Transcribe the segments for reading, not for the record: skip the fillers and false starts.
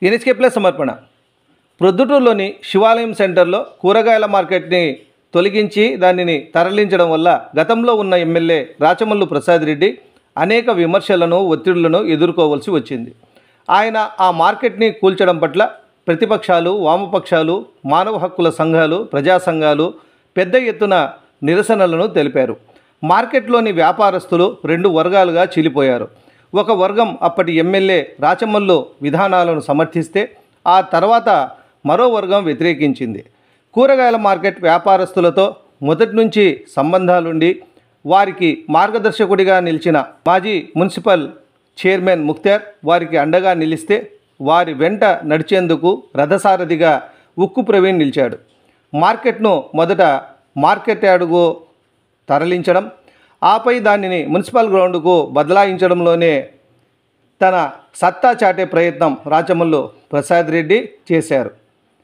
NSK plus సమర్పణ. ప్రొద్దుటూరులోని శివాలయం సెంటర్లో కూరగాయల మార్కెట్ని తొలగించి దానిని తరలించడం వల్ల గతంలో ఉన్న ఎమ్మెల్యే రాచమల్లు ప్రసాద్ రెడ్డి అనేక విమర్శలను, ఒత్తిడులను ఎదుర్కోవాల్సి వచ్చింది. ఆయన ఆ మార్కెట్ని కూల్చడం పట్ల ప్రతిపక్షాలు, వామపక్షాలు, మానవ హక్కుల సంఘాలు, ప్రజా సంఘాలు పెద్ద ఎత్తున నిరసనలను తెలిపారు. మార్కెట్లోని వ్యాపారస్తులు రెండు వర్గాలుగా చీలిపోయారు. ఒక వర్గం అప్పటి ఎమ్మెల్యే రాచమల్లు విధానాలను సమర్థిస్తే ఆ తర్వాత మరో వర్గం వ్యతిరేకించింది. కూరగాయల మార్కెట్ వ్యాపారస్తులతో మొదటి నుంచి సంబంధాలుండి వారికి మార్గదర్శకుడిగా నిలిచిన మాజీ మున్సిపల్ చైర్మన్ ముఖ్తార్ వారికి అండగా నిలిస్తే వారి వెంట నడిచేందుకు రథసారథిగా ఉక్కు ప్రవీణ్ నిలిచాడు. మార్కెట్ను మొదట మార్కెట్ యార్డుకు తరలించడం, ఆపై దానిని మున్సిపల్ గ్రౌండ్కు బదలాయించడంలోనే తన సత్తా చాటే ప్రయత్నం రాచమల్లు ప్రసాద్ రెడ్డి చేశారు.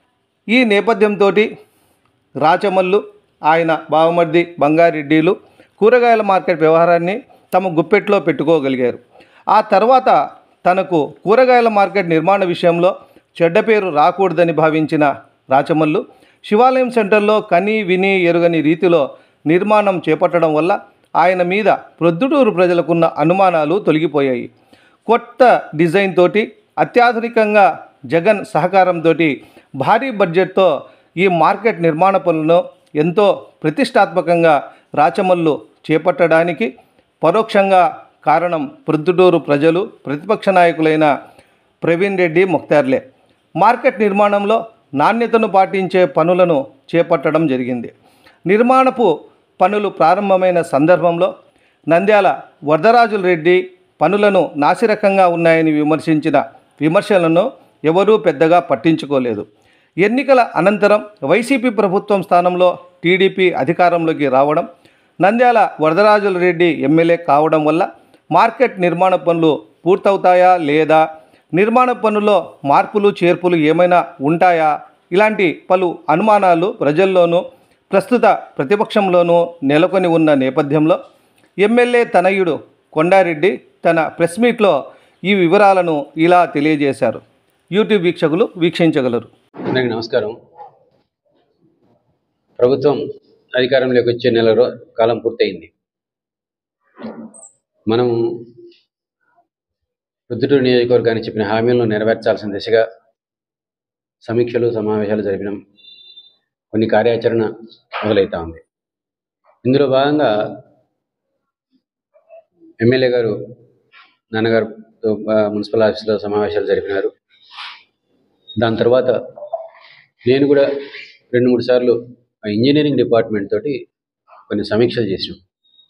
ఈ నేపథ్యంతో రాచమల్లు, ఆయన బావమర్ది బంగారెడ్డిలు కూరగాయల మార్కెట్ వ్యవహారాన్ని తమ గుప్పెట్లో పెట్టుకోగలిగారు. ఆ తర్వాత తనకు కూరగాయల మార్కెట్ నిర్మాణ విషయంలో చెడ్డ పేరు రాకూడదని భావించిన రాచమల్లు శివాలయం సెంటర్లో కని విని ఎరుగని రీతిలో నిర్మాణం చేపట్టడం వల్ల ఆయన మీద ప్రొద్దుటూరు ప్రజలకున్న అనుమానాలు తొలగిపోయాయి. కొత్త డిజైన్ తోటి అత్యాధునికంగా జగన్ సహకారంతో భారీ బడ్జెట్తో ఈ మార్కెట్ నిర్మాణ పనులను ఎంతో ప్రతిష్టాత్మకంగా రాచమల్లు చేపట్టడానికి పరోక్షంగా కారణం ప్రొద్దుటూరు ప్రజలు, ప్రతిపక్ష నాయకులైన ప్రవీణ్ రెడ్డి, ముఖ్తార్లే. మార్కెట్ నిర్మాణంలో నాణ్యతను పాటించే పనులను చేపట్టడం జరిగింది. నిర్మాణపు పనులు ప్రారంభమైన సందర్భంలో నంద్యాల వరదరాజుల రెడ్డి పనులను నాసిరకంగా ఉన్నాయని విమర్శించిన విమర్శలను ఎవరూ పెద్దగా పట్టించుకోలేదు. ఎన్నికల అనంతరం వైసీపీ ప్రభుత్వం స్థానంలో టీడీపీ అధికారంలోకి రావడం, నంద్యాల వరదరాజుల రెడ్డి ఎమ్మెల్యే కావడం వల్ల మార్కెట్ నిర్మాణ పనులు పూర్తవుతాయా లేదా, నిర్మాణ పనుల్లో మార్పులు చేర్పులు ఏమైనా ఉంటాయా, ఇలాంటి పలు అనుమానాలు ప్రజల్లోనూ ప్రస్తుత ప్రతిపక్షంలోనూ నెలకొని ఉన్న నేపథ్యంలో ఎమ్మెల్యే తనయుడు కొండారెడ్డి తన ప్రెస్ మీట్లో ఈ వివరాలను ఇలా తెలియజేశారు. యూట్యూబ్ వీక్షకులు వీక్షించగలరు. అందరికీ నమస్కారం. ప్రభుత్వం అధికారంలోకి వచ్చే నెల కాలం పూర్తయింది. మనం ప్రొద్దుటూరు నియోజకవర్గానికి చెప్పిన హామీలను నెరవేర్చాల్సిన దిశగా సమీక్షలు, సమావేశాలు జరిపినాం. కొన్ని కార్యాచరణ మొదలవుతూ ఉంది. ఇందులో భాగంగా ఎమ్మెల్యే గారు నాన్నగారితో మున్సిపల్ ఆఫీస్లో సమావేశాలు జరిపినారు. దాని తర్వాత నేను కూడా 2-3 సార్లు ఇంజనీరింగ్ డిపార్ట్మెంట్ తోటి కొన్ని సమీక్షలు చేసినాం.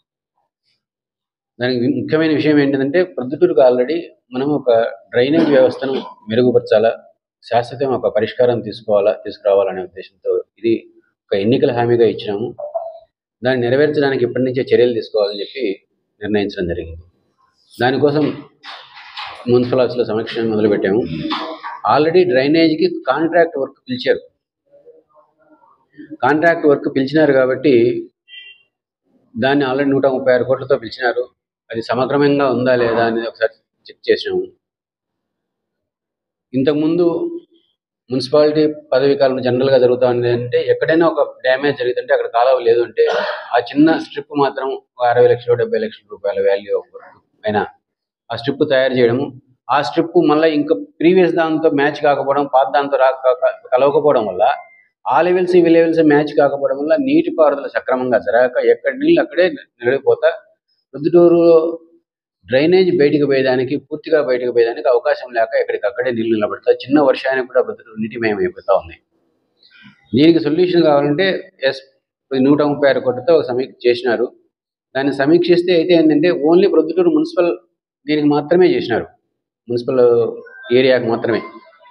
దానికి ముఖ్యమైన విషయం ఏంటంటే ప్రొద్దుటూరుకు ఆల్రెడీ మనం ఒక డ్రైనేజ్ వ్యవస్థను మెరుగుపరచాలా, శాశ్వతం ఒక పరిష్కారం తీసుకురావాలనే ఉద్దేశంతో ఇది ఒక ఎన్నికల హామీగా ఇచ్చినాము. దాన్ని నెరవేర్చడానికి ఇప్పటి నుంచే చర్యలు తీసుకోవాలని చెప్పి నిర్ణయించడం జరిగింది. దానికోసం మున్సిపల్ ఆఫీస్లో సమీక్ష మొదలుపెట్టాము. ఆల్రెడీ డ్రైనేజ్కి కాంట్రాక్ట్ వర్క్ పిలిచారు. కాంట్రాక్ట్ వర్క్ పిలిచినారు కాబట్టి దాన్ని ఆల్రెడీ 136 కోట్లతో పిలిచినారు. అది సమగ్రంగా ఉందా లేదా అనేది ఒకసారి చెక్ చేసినాము. ఇంతకుముందు మున్సిపాలిటీ పదవీ కాలం జనరల్గా జరుగుతూ ఉంది అంటే ఎక్కడైనా ఒక డ్యామేజ్ జరిగితే అక్కడ కాలువ లేదు అంటే ఆ చిన్న స్ట్రిప్ మాత్రం 60 లక్షలు 70 లక్షల రూపాయల వాల్యూ అయినా ఆ స్ట్రిప్ తయారు చేయడము, ఆ స్ట్రిప్ మళ్ళీ ఇంకా ప్రీవియస్ దాంతో మ్యాచ్ కాకపోవడం, పాత దాంతో కలవకపోవడం వల్ల ఆ లెవెల్స్ ఈ లెవెల్స్ మ్యాచ్ కాకపోవడం వల్ల నీటిపారుదల సక్రమంగా జరగక ఎక్కడి నీళ్ళు అక్కడే నిలబడిపోతా ప్రొద్దుటూరు డ్రైనేజ్ పూర్తిగా బయటకు పోయేదానికి అవకాశం లేక ఎక్కడికక్కడే నీళ్ళు నిలబడతా చిన్న వర్షానికి కూడా ప్రొద్దుటూరు నీటిమయం అయిపోతూ ఉంది. దీనికి సొల్యూషన్ కావాలంటే 136 కోట్లతో సమీక్ష చేసినారు. దాన్ని సమీక్షిస్తే అయితే ఏంటంటే ఓన్లీ ప్రొద్దుటూరు మున్సిపల్ దీనికి మాత్రమే చేసినారు, మున్సిపల్ ఏరియాకి మాత్రమే.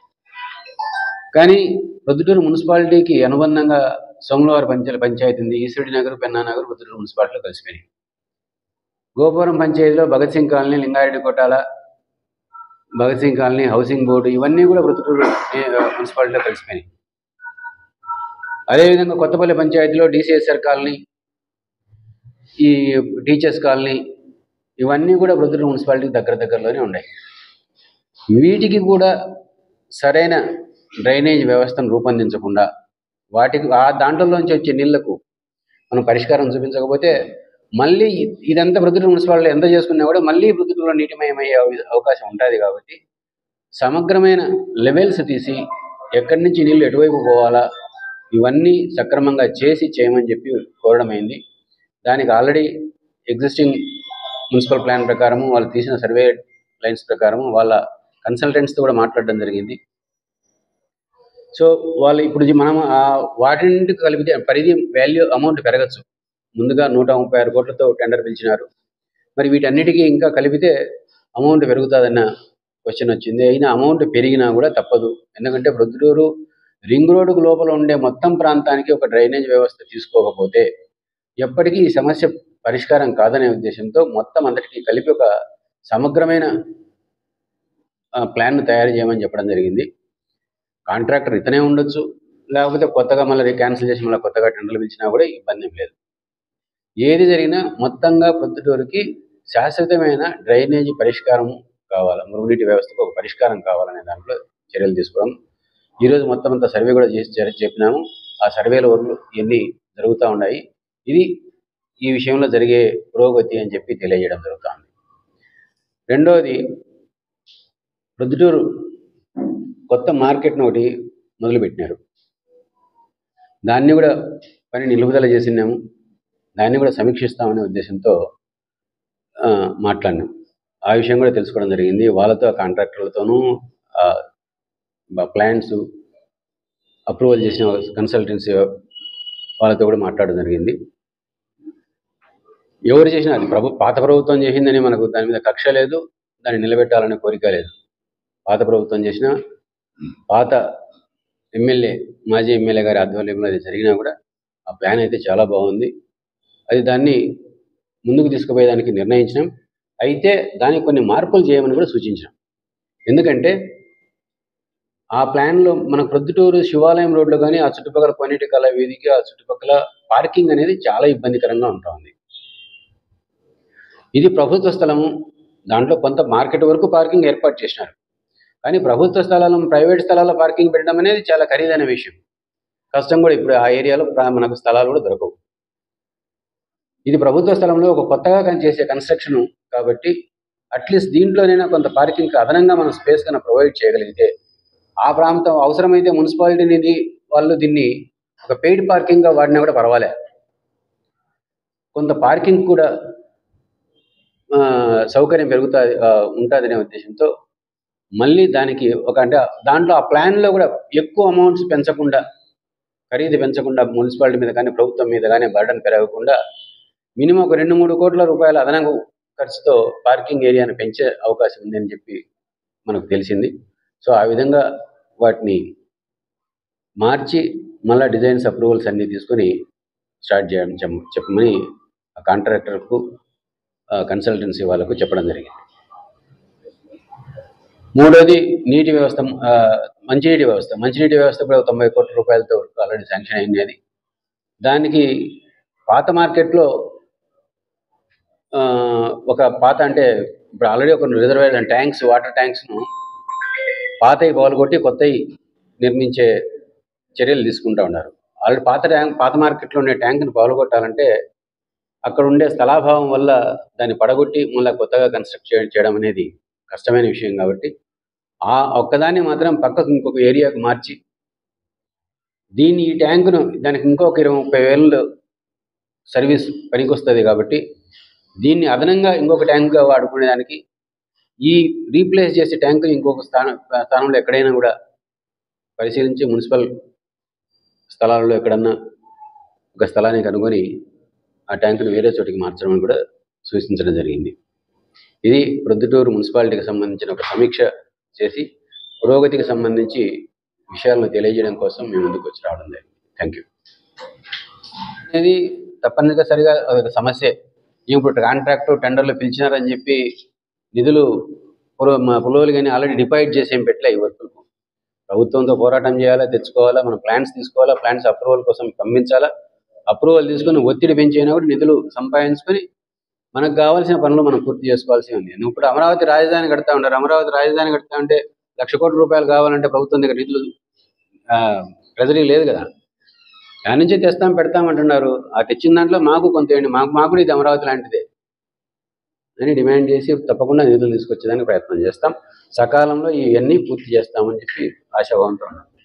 కానీ ప్రొద్దుటూరు మున్సిపాలిటీకి అనుబంధంగా సోమవారం పంచాయతీ ఉంది, ఈశ్వరి నగర్, పెన్నా నగర్ ప్రొద్దుటూరు మున్సిపాలిటీలో కలిసిపోయినాయి. గోపురం పంచాయతీలో Bhagat Singh colony, Lingareddy Kotala, Bhagat Singh colony, housing board ఇవన్నీ కూడా ప్రొద్దుటూరు మున్సిపాలిటీలో కలిసిపోయినాయి. అదేవిధంగా కొత్తపల్లి పంచాయతీలో డిసిఎస్ఆర్ కాలనీ, ఈ టీచర్స్ కాలనీ ఇవన్నీ కూడా ప్రొద్దుటూరు మున్సిపాలిటీకి దగ్గరలోనే ఉన్నాయి. వీటికి కూడా సరైన డ్రైనేజ్ వ్యవస్థను రూపొందించకుండా వాటికి ఆ దాంట్లోంచి వచ్చే నీళ్లకు మనం పరిష్కారం చూపించకపోతే మళ్ళీ ఇదంతా ప్రొద్దుటూరు మున్సిపాలిటీ ఎంత చేసుకున్నా కూడా మళ్ళీ ప్రొద్దుటూరులో నీటిమయమయ్యే అవకాశం ఉంటుంది. కాబట్టి సమగ్రమైన లెవెల్స్ తీసి ఎక్కడి నుంచి నీళ్లు ఎటువైపు పోవాలా ఇవన్నీ సక్రమంగా చేయమని చెప్పి కోరడమైంది. దానికి ఆల్రెడీ ఎగ్జిస్టింగ్ మున్సిపల్ ప్లాన్ ప్రకారము వాళ్ళు తీసిన సర్వే లైన్స్ ప్రకారము వాళ్ళ కన్సల్టెంట్స్తో కూడా మాట్లాడడం జరిగింది. సో వాళ్ళు ఇప్పుడు మనం వాటింటికి కలిపితే పరిధి వాల్యూ అమౌంట్ పెరగచ్చు. ముందుగా 136 కోట్లతో టెండర్ పిలిచినారు. మరి వీటన్నిటికీ ఇంకా కలిపితే అమౌంట్ పెరుగుతుందన్న క్వశ్చన్ వచ్చింది. అయినా అమౌంట్ పెరిగినా కూడా తప్పదు. ఎందుకంటే ప్రొద్దుటూరు రింగ్ రోడ్డుకు లోపల ఉండే మొత్తం ప్రాంతానికి ఒక డ్రైనేజ్ వ్యవస్థ తీసుకోకపోతే ఎప్పటికీ ఈ సమస్య పరిష్కారం కాదనే ఉద్దేశంతో మొత్తం అందరికీ కలిపి ఒక సమగ్రమైన ప్లాన్ను తయారు చేయమని చెప్పడం జరిగింది. కాంట్రాక్టర్ ఇతనే ఉండొచ్చు, లేకపోతే కొత్తగా మళ్ళీ క్యాన్సిల్ చేసి మళ్ళీ కొత్తగా టెండర్లు పిలిచినా కూడా ఇబ్బంది ఏం లేదు. ఏది జరిగినా మొత్తంగా ప్రొద్దుటూరుకి శాశ్వతమైన డ్రైనేజీ పరిష్కారం కావాలి, మురుగునీటి వ్యవస్థకు ఒక పరిష్కారం కావాలనే దాంట్లో చర్యలు తీసుకోవడం. ఈరోజు మొత్తం అంతా సర్వే కూడా చేసి చెప్పినాము. ఆ సర్వేల వర్క్లు ఇవన్నీ జరుగుతూ ఉన్నాయి. ఇది ఈ విషయంలో జరిగే పురోగతి అని చెప్పి తెలియజేయడం జరుగుతుంది. రెండవది, ప్రొద్దుటూరు కొత్త మార్కెట్ను ఒకటి మొదలుపెట్టినారు. దాన్ని కూడా పని నిలుపుదల చేసినాము. దాన్ని కూడా సమీక్షిస్తామనే ఉద్దేశంతో మాట్లాడినాం. ఆ విషయం కూడా తెలుసుకోవడం జరిగింది. వాళ్ళతో కాంట్రాక్టర్లతోనూ ప్లాన్స్ అప్రూవల్ చేసిన కన్సల్టెన్సీ వాళ్ళతో కూడా మాట్లాడడం జరిగింది. ఎవరు చేసినా అది పాత ప్రభుత్వం చేసిందని మనకు దాని మీద కక్ష లేదు, దాన్ని నిలబెట్టాలనే కోరిక లేదు. పాత ప్రభుత్వం చేసిన పాత మాజీ ఎమ్మెల్యే గారి ఆధ్వర్యంలో అది జరిగినా కూడా ఆ ప్లాన్ అయితే చాలా బాగుంది. అది దాన్ని ముందుకు తీసుకుపోయేదానికి నిర్ణయించినాం. అయితే దానికి కొన్ని మార్పులు చేయమని కూడా సూచించాం. ఎందుకంటే ఆ ప్లాన్లో మన ప్రొద్దుటూరు శివాలయం రోడ్లో కానీ ఆ చుట్టుపక్కల కొన్నిటి కళ వీధికి ఆ చుట్టుపక్కల పార్కింగ్ అనేది చాలా ఇబ్బందికరంగా ఉంటుంది. ఇది ప్రభుత్వ స్థలము, దాంట్లో కొంత మార్కెట్ వరకు పార్కింగ్ ఏర్పాటు చేసినారు. కానీ ప్రభుత్వ స్థలాలను ప్రైవేట్ స్థలాల్లో పార్కింగ్ పెట్టడం అనేది చాలా ఖరీదైన విషయం, కష్టం కూడా. ఇప్పుడు ఆ ఏరియాలో మనకు స్థలాలు కూడా దొరకవు. ఇది ప్రభుత్వ స్థలంలో ఒక కొత్తగా చేసే కన్స్ట్రక్షన్ కాబట్టి అట్లీస్ట్ దీంట్లోనైనా కొంత పార్కింగ్ అదనంగా మనం స్పేస్ కన్నా ప్రొవైడ్ చేయగలిగితే ఆ ప్రాంతం అవసరమైతే మున్సిపాలిటీని వాళ్ళు దీన్ని ఒక పెయిడ్ పార్కింగ్గా వాడినా కూడా పర్వాలే. కొంత పార్కింగ్ కూడా సౌకర్యం ఉంటుందనే ఉద్దేశంతో మళ్ళీ దానికి అంటే దాంట్లో ఆ ప్లాన్లో కూడా ఎక్కువ అమౌంట్స్ పెంచకుండా, ఖరీదు పెంచకుండా, మున్సిపాలిటీ మీద కానీ ప్రభుత్వం మీద కానీ బర్డన్ పెరగకుండా మినిమం ఒక 2-3 కోట్ల రూపాయల అదనంగా ఖర్చుతో పార్కింగ్ ఏరియాను పెంచే అవకాశం ఉందని చెప్పి మనకు తెలిసింది. సో ఆ విధంగా వాటిని మార్చి మళ్ళీ డిజైన్స్ అప్రూవల్స్ అన్నీ తీసుకొని స్టార్ట్ చేయడం చెప్పమని ఆ కాంట్రాక్టర్కు కన్సల్టెన్సీ వాళ్ళకు చెప్పడం జరిగింది. మూడోది నీటి వ్యవస్థ, మంచినీటి వ్యవస్థ కూడా 90 కోట్ల రూపాయలతో ఆల్రెడీ శాంక్షన్ అయింది. అది దానికి పాత మార్కెట్లో ఒక పాత అంటే ఇప్పుడు ఆల్రెడీ ఒక రిజర్వాయర్ ట్యాంక్స్, వాటర్ ట్యాంక్స్ను పాతవి పగలగొట్టి కొత్తవి నిర్మించే చర్యలు తీసుకుంటూ ఉన్నారు. ఆల్రెడీ పాత మార్కెట్లో ఉండే ట్యాంక్ను పగలగొట్టాలంటే అక్కడ ఉండే స్థలాభావం వల్ల దాన్ని పడగొట్టి మళ్ళీ కొత్తగా కన్స్ట్రక్ట్ చేయడం అనేది కష్టమైన విషయం. కాబట్టి ఆ ఒక్కదాన్ని మాత్రం పక్కకు ఇంకొక ఏరియాకు మార్చి ఈ ట్యాంకును దానికి ఇంకొక 20-30 వేలు సర్వీస్ పనికి వస్తుంది. కాబట్టి దీన్ని అదనంగా ఇంకొక ట్యాంక్గా వాడుకునేదానికి ఈ రీప్లేస్ చేసే ట్యాంకుని ఇంకొక స్థానంలో ఎక్కడైనా కూడా పరిశీలించి మున్సిపల్ స్థలాలలో ఎక్కడన్నా ఒక స్థలాన్ని కనుగొని ఆ ట్యాంకును వేరే చోటికి మార్చడం కూడా సూచించడం జరిగింది. ఇది ప్రొద్దుటూరు మున్సిపాలిటీకి సంబంధించిన ఒక సమీక్ష చేసి పురోగతికి సంబంధించి విషయాలను తెలియజేయడం కోసం మేము ముందుకు వచ్చి రావడం జరిగింది. Thank you. అనేది తప్పనిసరిగా ఒక సమస్య. ఇప్పుడు కాంట్రాక్టు టెండర్లు పిలిచినారని చెప్పి నిధులు పులోలు కానీ ఆల్రెడీ డిపాజిట్ చేసి ఏం పెట్టలే. ఈ వర్కులకు ప్రభుత్వంతో పోరాటం చేయాలా, తెచ్చుకోవాలా, మనం ప్లాన్స్ తీసుకోవాలా, ప్లాన్స్ అప్రూవల్ కోసం పంపించాలా, అప్రూవల్ తీసుకొని ఒత్తిడి పెంచైనా కూడా నిధులు సంపాదించుకొని మనకు కావాల్సిన పనులు మనం పూర్తి చేసుకోవాల్సి ఉంది. ఇప్పుడు అమరావతి రాజధాని కడతా ఉంటారు. అమరావతి రాజధాని కడతా ఉంటే ₹1,00,00,000 కావాలంటే ప్రభుత్వం దగ్గర నిధులు ట్రెజరీ లేదు కదా. దాని నుంచే తెస్తాం పెడతాం అంటున్నారు. ఆ తెచ్చిన దాంట్లో మాకు కొంత వేయండి, మాకు కూడా ఇది అమరావతి లాంటిదే అని డిమాండ్ చేసి తప్పకుండా నిధులు తీసుకొచ్చేదానికి ప్రయత్నం చేస్తాం. సకాలంలో ఇవన్నీ పూర్తి చేస్తామని చెప్పి ఆశాభావంతో ఉన్నాం.